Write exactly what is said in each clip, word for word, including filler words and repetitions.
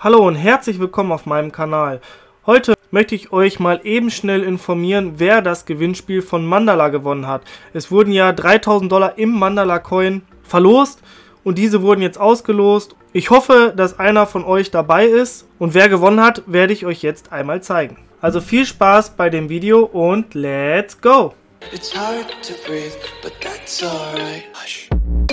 Hallo und herzlich willkommen auf meinem Kanal. Heute möchte ich euch mal eben schnell informieren, wer das Gewinnspiel von Mandala gewonnen hat. Es wurden ja dreitausend Dollar im Mandala Coin verlost und diese wurden jetzt ausgelost. Ich hoffe, dass einer von euch dabei ist und wer gewonnen hat, werde ich euch jetzt einmal zeigen. Also viel Spaß bei dem Video und let's go! It's hard to breathe, but that's alright. Hush.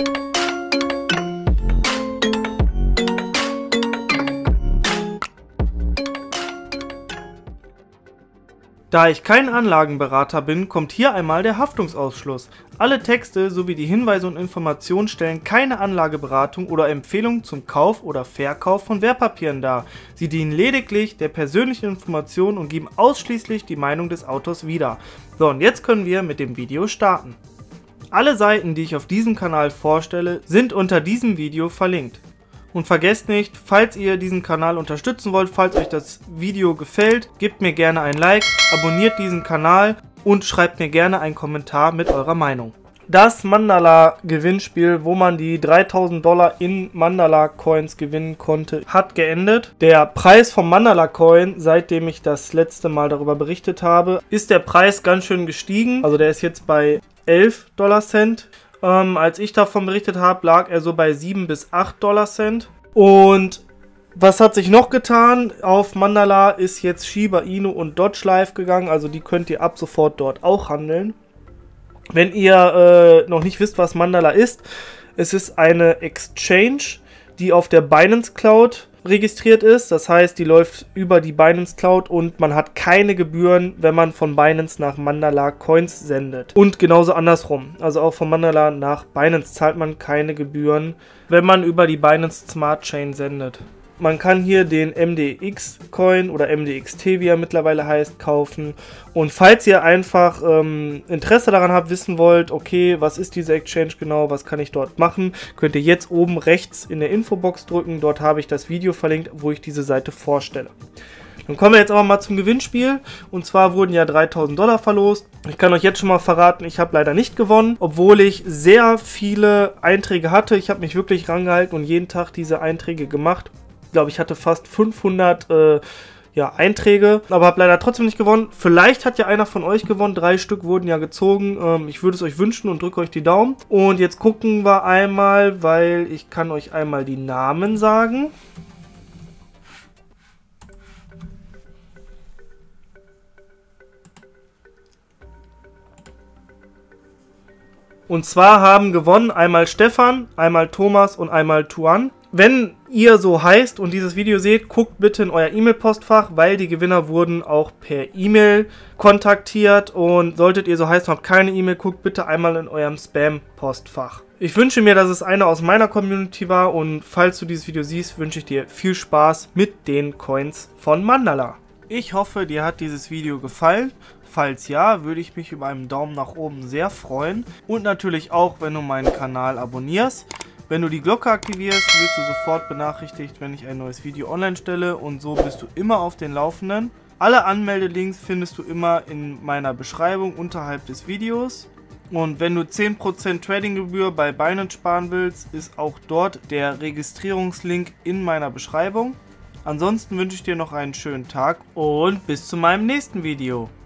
Da ich kein Anlagenberater bin, kommt hier einmal der Haftungsausschluss. Alle Texte sowie die Hinweise und Informationen stellen keine Anlageberatung oder Empfehlung zum Kauf oder Verkauf von Wertpapieren dar. Sie dienen lediglich der persönlichen Information und geben ausschließlich die Meinung des Autors wieder. So, und jetzt können wir mit dem Video starten. Alle Seiten, die ich auf diesem Kanal vorstelle, sind unter diesem Video verlinkt. Und vergesst nicht, falls ihr diesen Kanal unterstützen wollt, falls euch das Video gefällt, gebt mir gerne ein Like, abonniert diesen Kanal und schreibt mir gerne einen Kommentar mit eurer Meinung. Das Mandala Gewinnspiel, wo man die dreitausend Dollar in Mandala Coins gewinnen konnte, hat geendet. Der Preis vom Mandala Coin, seitdem ich das letzte Mal darüber berichtet habe, ist der Preis ganz schön gestiegen. Also der ist jetzt bei elf Dollar Cent. Ähm, als ich davon berichtet habe, lag er so bei sieben bis acht Dollar Cent. Und was hat sich noch getan? Auf Mandala ist jetzt Shiba Inu und Doge live gegangen, also die könnt ihr ab sofort dort auch handeln. Wenn ihr äh, noch nicht wisst, was Mandala ist, es ist eine Exchange, die auf der Binance Cloud registriert ist. Das heißt, die läuft über die Binance Cloud und man hat keine Gebühren, wenn man von Binance nach Mandala Coins sendet. Und genauso andersrum. Also auch von Mandala nach Binance zahlt man keine Gebühren, wenn man über die Binance Smart Chain sendet. Man kann hier den M D X Coin oder M D X T, wie er mittlerweile heißt, kaufen. Und falls ihr einfach ähm, Interesse daran habt, wissen wollt, okay, was ist diese Exchange genau, was kann ich dort machen, könnt ihr jetzt oben rechts in der Infobox drücken. Dort habe ich das Video verlinkt, wo ich diese Seite vorstelle. Dann kommen wir jetzt aber mal zum Gewinnspiel. Und zwar wurden ja dreitausend Dollar verlost. Ich kann euch jetzt schon mal verraten, ich habe leider nicht gewonnen, obwohl ich sehr viele Einträge hatte. Ich habe mich wirklich rangehalten und jeden Tag diese Einträge gemacht. Ich glaube, ich hatte fast fünfhundert äh, ja, Einträge, aber habe leider trotzdem nicht gewonnen. Vielleicht hat ja einer von euch gewonnen. Drei Stück wurden ja gezogen. Ähm, ich würde es euch wünschen und drücke euch die Daumen. Und jetzt gucken wir einmal, weil ich kann euch einmal die Namen sagen. Und zwar haben gewonnen einmal Stefan, einmal Thomas und einmal Tuan. Wenn ihr so heißt und dieses Video seht, guckt bitte in euer E-Mail-Postfach, weil die Gewinner wurden auch per E-Mail kontaktiert. Und solltet ihr so heißen und habt keine E-Mail, guckt bitte einmal in eurem Spam-Postfach. Ich wünsche mir, dass es einer aus meiner Community war und falls du dieses Video siehst, wünsche ich dir viel Spaß mit den Coins von Mandala. Ich hoffe, dir hat dieses Video gefallen. Falls ja, würde ich mich über einen Daumen nach oben sehr freuen. Und natürlich auch, wenn du meinen Kanal abonnierst. Wenn du die Glocke aktivierst, wirst du sofort benachrichtigt, wenn ich ein neues Video online stelle. Und so bist du immer auf den Laufenden. Alle Anmeldelinks findest du immer in meiner Beschreibung unterhalb des Videos. Und wenn du zehn Prozent Tradinggebühr bei Binance sparen willst, ist auch dort der Registrierungslink in meiner Beschreibung. Ansonsten wünsche ich dir noch einen schönen Tag und bis zu meinem nächsten Video.